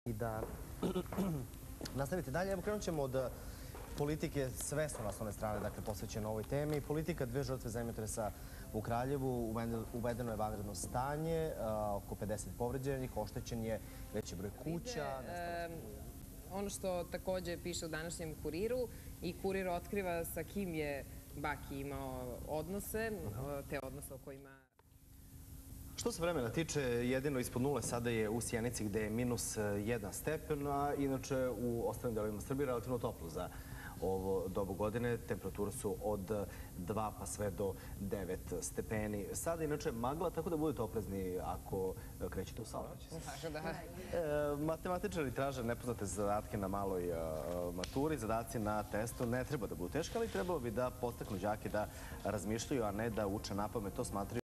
I da nastavite dalje. Evo, krenut ćemo od politike sve s one strane, dakle, posvećeno ovoj temi. Politika, 2 žrtve zemljotresa u Kraljevu, uvedeno je vanredno stanje, oko 50 povređenih, oštećen je veći broj kuća. Ono što takođe piše u današnjem Kuriru, i Kurir otkriva sa kim je Baki imao odnose, te odnose o kojima... Što se vremena tiče, jedino ispod nule sada je u Sjenici gde je -1 stepen, a inače u ostalim delovima Srbije relativno toplo za ovo dobu godine. Temperature su od 2 pa sve do 9 stepeni. Sada inače magla, tako da budete oprezni ako krećete u saobraćaj. Matematičari traže nepoznate zadatke na maloj maturi. Zadaci na testu ne treba da budu teški, ali trebalo bi da podstaknu đake da razmišljaju, a ne da uče napamet. To smatraju